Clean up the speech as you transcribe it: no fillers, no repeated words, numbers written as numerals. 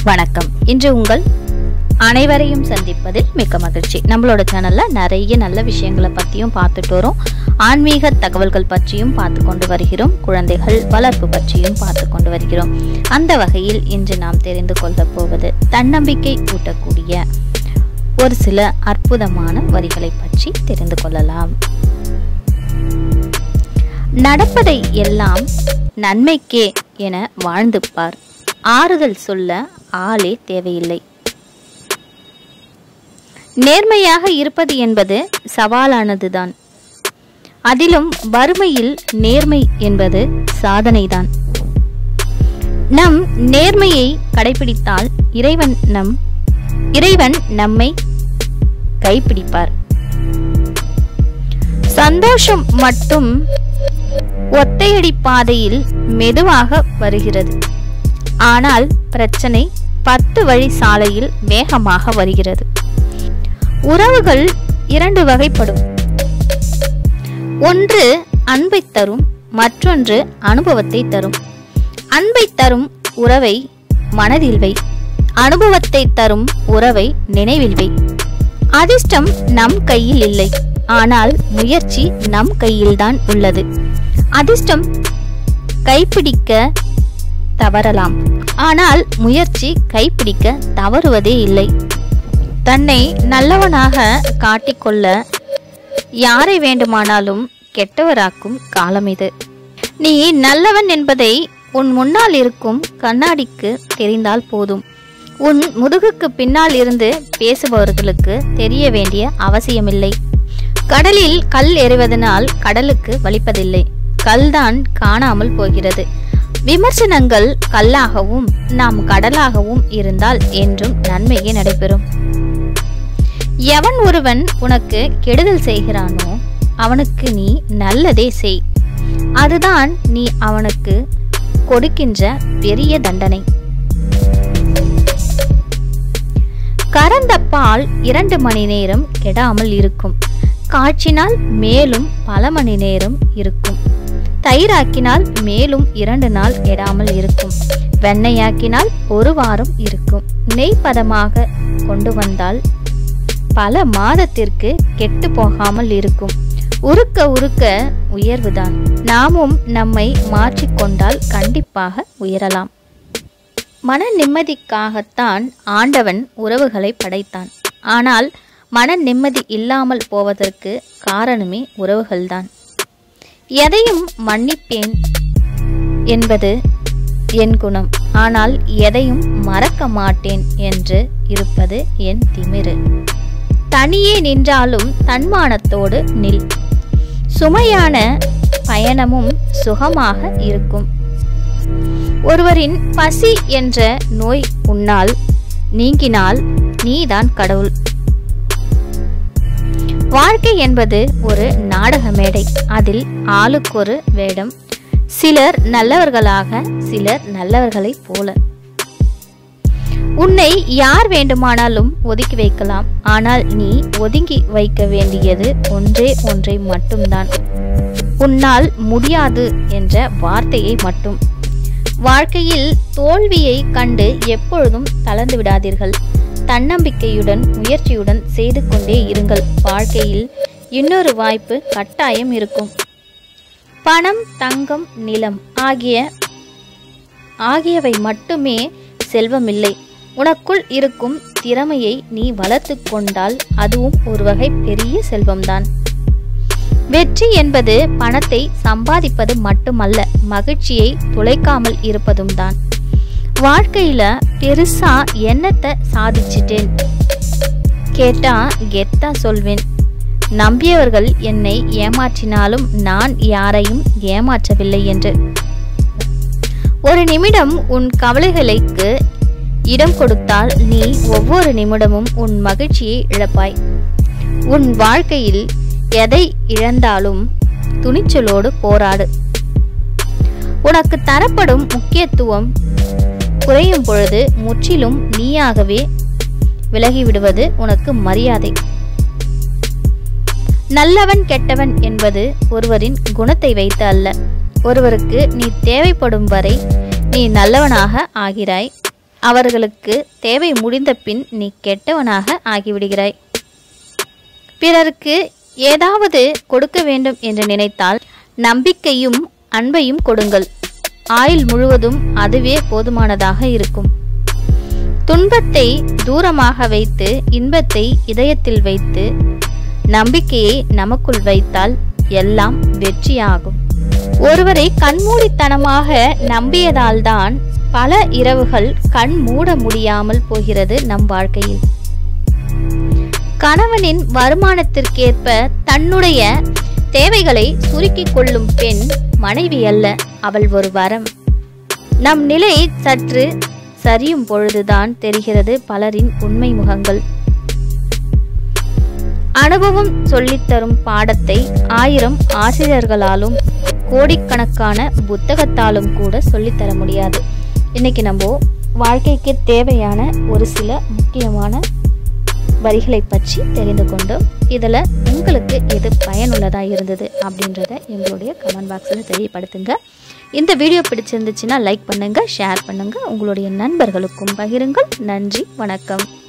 வணக்கம். இன்று உங்கள் அனைவரையும் சந்திப்பதில் மிக்க மகிழ்ச்சி. நம்மளோட சேனல்ல நிறைய நல்ல விஷயங்களை பற்றியும் பார்த்துட்டு வரோம். ஆன்மீக தகவல்கள் பற்றியும் பார்த்து கொண்டு வருகிறோம். குழந்தைகள் வளர்ப்பு பற்றியும் பார்த்து கொண்டு வருகிறோம். அந்த வகையில் இன்று நாம் தெரிந்து கொள்ள போவது தன்னம்பிக்கை ஊட்டக்கூடிய ஒரு சில அற்புதமான வரிகளை பற்றி தெரிந்து கொள்ளலாம். நடப்பதை எல்லாம் நன்மைக்கே என வாழ்ந்து பார். ஆறுதல் சொல்ல ஆளே தேவையில்லை. நேர்மையாக இருப்பது என்பது சவாலானதுதான். அதிலும் வறுமையில் நேர்மை என்பது சாதனைதான். நம் நேர்மையை கடைபிடித்தால் இறைவன் நம்மை கைப்பிடிப்பார். சந்தோஷம் மட்டும் ஒத்தையடி பாதையில் மெதுவாக வருகிறது. ஆனால் பிரச்சனை 10 வழி சாலையில் வேகமாக வருகிறது. உறவுகள் 2 வகைப்படும். ஒன்று அன்பை தரும், மற்றொன்று அனுபவத்தை தரும். அன்பை தரும் உறவை மனதில் வை, அனுபவத்தை தரும் உறவை நினைவில் வை. அதிர்ஷ்டம் நம் கையில் இல்லை, ஆனால் முயற்சி நம் கையில்தான் உள்ளது. அதிர்ஷ்டம் கைப்பிடிக்க தவறலாம், ஆனால் முயற்சி கைப்பிடிக்க தவறுவதே இல்லை. தன்னை நல்லவனாக காட்டிக்கொள்ள யாரை வேண்டுமானாலும் கெட்டவராக்கும் காலம் இது. நீ நல்லவன் என்பதை உன் முன்னால் இருக்கும் கண்ணாடிக்கு தெரிந்தால் போதும். உன் முதுகுக்கு பின்னால் இருந்து பேசுபவர்களுக்கு தெரிய வேண்டிய அவசியமில்லை. கடலில் கல் எறிவதனால் கடலுக்கு வலிப்பதில்லை, கல்தான் காணாமல் போகிறது. விமர்சனங்கள் கல்லாகவும் நாம் கடலாகவும் இருந்தால் என்றும் நன்மையே நடைபெறும். எவன் ஒருவன் உனக்கு கெடுதல் செய்கிறானோ அவனுக்கு நீ நல்லதே செய். அதுதான் நீ அவனுக்கு கொடுக்கின்ற பெரிய தண்டனை. கறந்த பால் 2 மணி நேரம் கெடாமல் இருக்கும். காய்ச்சினால் மேலும் பல மணி நேரம் இருக்கும். தயிராக்கினால் மேலும் 2 நாள் கெடாமல் இருக்கும். வெண்ணெயாக்கினால் 1 வாரம் இருக்கும். நெய் பதமாக கொண்டு வந்தால் பல மாதத்திற்கு கெட்டு போகாமல் இருக்கும். உருக்க உருக்க உயர்வுதான். நாமும் நம்மை மாற்றிக்கொண்டால் கண்டிப்பாக உயரலாம். மன நிம்மதிக்காகத்தான் ஆண்டவன் உறவுகளை படைத்தான். ஆனால் மன நிம்மதி இல்லாமல் போவதற்கு காரணமே உறவுகள்தான். எதையும் மன்னிப்பேன் என்பது என் குணம், ஆனால் எதையும் மறக்க மாட்டேன் என்று இருப்பது என் திமிரு. தனியே நின்றாலும் தன்மானத்தோடு நில். சுமையான பயணமும் சுகமாக இருக்கும். ஒருவரின் பசி என்ற நோய் உன்னால் நீங்கினால் நீதான் கடவுள். வாழ்க்கை என்பது ஒரு நாடக மேடை. அதில் ஆளுக்கொரு வேடம். சிலர் நல்லவர்களாக, சிலர் நல்லவர்களை போல. உன்னை யார் வேண்டுமானாலும் ஒதுக்கி வைக்கலாம், ஆனால் நீ ஒதுங்கி வைக்க வேண்டியது ஒன்றை மட்டும்தான். உன்னால் முடியாது என்ற வார்த்தையை மட்டும். வாழ்க்கையில் தோல்வியை கண்டு எப்பொழுதும் தளர்ந்து விடாதீர்கள். தன்னம்பிக்கையுடன் முயற்சியுடன் செய்து கொண்டே இருங்கள். வாழ்க்கையில் இன்னொரு வாய்ப்பு கட்டாயம் இருக்கும். பணம், தங்கம், நிலம் ஆகியவை மட்டுமே செல்வமில்லை. உனக்குள் இருக்கும் திறமையை நீ வளர்த்து கொண்டால் அதுவும் ஒரு வகை பெரிய செல்வம்தான். வெற்றி என்பது பணத்தை சம்பாதிப்பது மட்டுமல்ல, மகிழ்ச்சியை துளைக்காமல் இருப்பதும் தான். வாழ்க்கையில பெருசா என்னத்தை சாதிச்சிட்டேன் கேட்டா கெத்தா சொல்வேன். நம்பியவர்கள் என்னை ஏமாற்றினாலும் நான் யாரையும் ஏமாற்றவில்லை என்று. ஒரு நிமிடம் உன் கவலைகளுக்கு இடம் கொடுத்தால் நீ ஒவ்வொரு நிமிடமும் உன் மகிழ்ச்சியை இழப்பாய். உன் வாழ்க்கையில் எதை இழந்தாலும் துணிச்சலோடு போராடு. உனக்கு தரப்படும் முக்கியத்துவம் குறையும் பொழுது முற்றிலும் நீயாகவே விலகிவிடுவது உனக்கு மரியாதை. நல்லவன் கெட்டவன் என்பது ஒருவரின் குணத்தை வைத்து அல்ல. ஒருவருக்கு நீ தேவைப்படும் வரை நீ நல்லவனாக ஆகிறாய். அவர்களுக்கு தேவை முடிந்த பின் நீ கெட்டவனாக ஆகிவிடுகிறாய். பிறருக்கு ஏதாவது கொடுக்க வேண்டும் என்று நினைத்தால் நம்பிக்கையும் அன்பையும் கொடுங்கள். ஆயுள் முழுவதும் அதுவே போதுமானதாக இருக்கும். துன்பத்தை தூரமாக வைத்து இன்பத்தை இதயத்தில் வைத்து நம்பிக்கையை நமக்குள் வைத்தால் எல்லாம் வெற்றியாகும். ஒருவரை கண்மூடித்தனமாக நம்பியதால்தான் பல இரவுகள் கண் மூட முடியாமல் போகிறது நம் வாழ்க்கையில். கணவனின் வருமானத்திற்கேற்ப தன்னுடைய தேவைகளை சுருக்கிக் கொள்ளும் பெண் மனைவி அல்ல, அவள் ஒரு வரம். நம் நிலை சற்று சரியும் பொழுதுதான் தெரிகிறது பலரின் உண்மை முகங்கள். அனுபவம் சொல்லித்தரும் பாடத்தை 1000 ஆசிரியர்களாலும் கோடிக்கணக்கான புத்தகத்தாலும் கூட சொல்லித்தர முடியாது. இன்னைக்கு நம்ம வாழ்க்கைக்கு தேவையான ஒரு சில முக்கியமான வரிகளை பற்றி தெரிந்து கொண்டோம். இதில் உங்களுக்கு எது பயனுள்ளதாக இருந்தது அப்படின்றத எங்களுடைய கமெண்ட் பாக்ஸில் தெரியப்படுத்துங்க. இந்த வீடியோ பிடிச்சிருந்துச்சுன்னா லைக் பண்ணுங்கள், ஷேர் பண்ணுங்கள், உங்களுடைய நண்பர்களுக்கும் பகிருங்கள். நன்றி, வணக்கம்.